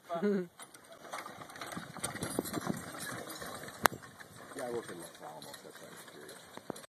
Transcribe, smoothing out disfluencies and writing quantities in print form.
Yeah, I will say less almost, that's right.